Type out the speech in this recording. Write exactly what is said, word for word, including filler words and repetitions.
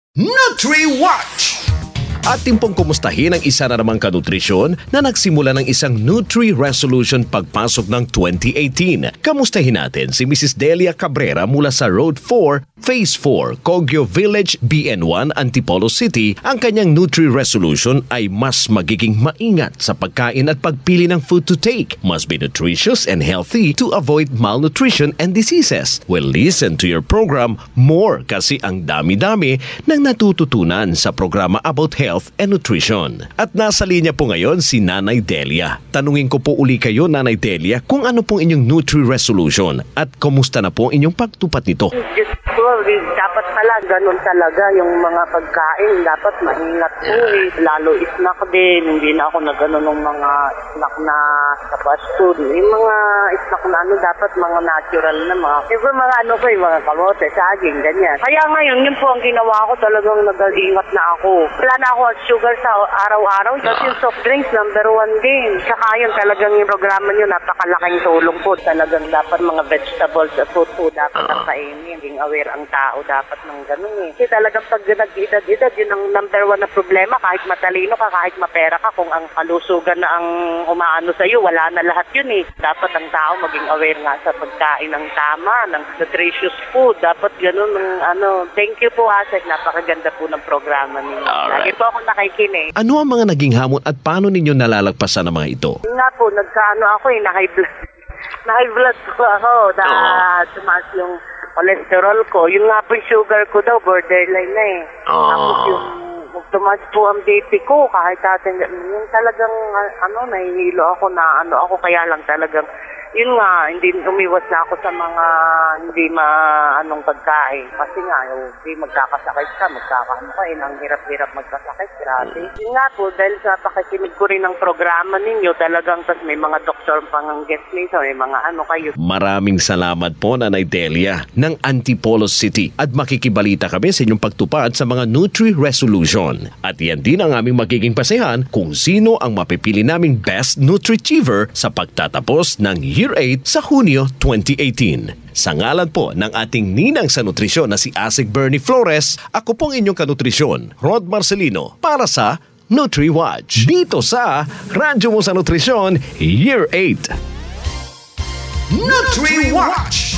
Nutri-Watch! Atin pong kumustahin ang isa na namang kanutrisyon na nagsimula ng isang Nutri-Resolution pagpasok ng twenty eighteen. Kamustahin natin si Missus Delia Cabrera mula sa Road four, Phase four, Cogyo Village, B N one, Antipolo City. Ang kanyang Nutri-Resolution ay mas magiging maingat sa pagkain at pagpili ng food to take. Must be nutritious and healthy to avoid malnutrition and diseases. Well, listen to your program more kasi ang dami-dami ng natututunan sa programa about health and nutrition. At nasa linya po ngayon si Nanay Delia. Tanungin ko po uli kayo, Nanay Delia, kung ano pong inyong Nutri-Resolution at kumusta na po inyong pagtupad nito. Dapat pala ganun talaga yung mga pagkain. Dapat maingat po eh. Lalo snack din. Hindi na ako na ganun ng mga snack na sa fast food. Yung mga snack na ano, dapat mga natural na mga. Yung mga ano ko, yung mga kamote, saging, ganyan. Kaya ngayon, yun po ang ginawa ko. Talagang nag-ingat na ako. Wala na ako at sugar sa araw-araw. Kasi yung soft drinks, number one din. Saka yun, talagang yung programa nyo, napakalaking tulong po. Talagang dapat mga vegetables at fruit po dapat ang kainin. Hindi aware ang tao dapat ng ganun eh. Kasi talagang pag nag-edad-edad, yun ang number one na problema. Kahit matalino ka, kahit mapera ka, kung ang kalusugan na ang umaano sa'yo, wala na lahat yun eh. Dapat ang tao maging aware nga sa pagkain ng tama, ng nutritious food. Dapat ganun ng ano. Thank you po, Asek. Napakaganda po ng programa ninyo. Lagi po ako nakikinig. Ano ang mga naging hamon at paano ninyo nalalagpasan ang mga ito? Yun nga po, nagkaano ako eh, na-high blood. Na-high blood ko ako. Da, uh, tumaas yung cholesterol ko. Yung nga po yung sugar ko daw, borderline na eh. Oh. Tapos yung tumaas po ang B P ko, kahit atin, yung talagang, ano, nahihilo ako na, ano, ako kaya lang talagang, yun nga, hindi umiwas na ako sa mga hindi ma-anong pagkain. Kasi nga, yung, hindi magkakasakit ka, magkakaano ka, ang hirap-hirap magkasakit, grabe. Yun nga po, dahil sa pakikinig ko rin ng programa ninyo, talagang tas may mga doktor pang guest nito, may mga ano kayo. Maraming salamat po, Nanay Delia ng Antipolo City at makikibalita kami sa inyong pagtupad sa mga Nutri-Resolution. At yan din ang aming magiging pasehan kung sino ang mapipili naming Best Nutri-Achiever sa pagtatapos ng Year eight sa Hunyo twenty eighteen. Sa ngalan po ng ating ninang sa nutrisyon na si Asik Bernie Flores, ako pong inyong kanutrisyon, Rod Marcelino, para sa Nutri-Watch. Dito sa Radyo mo sa Nutrisyon, Year eight. Nutri-Watch!